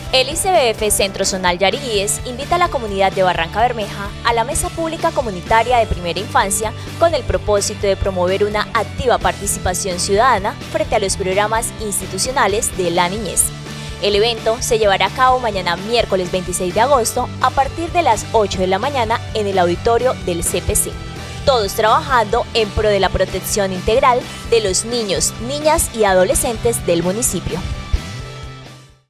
El ICBF Centro Zonal Yariguíes invita a la comunidad de Barrancabermeja a la Mesa Pública Comunitaria de Primera Infancia con el propósito de promover una activa participación ciudadana frente a los programas institucionales de la niñez. El evento se llevará a cabo mañana miércoles 26 de agosto a partir de las 8 de la mañana en el auditorio del CPC. Todos trabajando en pro de la protección integral de los niños, niñas y adolescentes del municipio.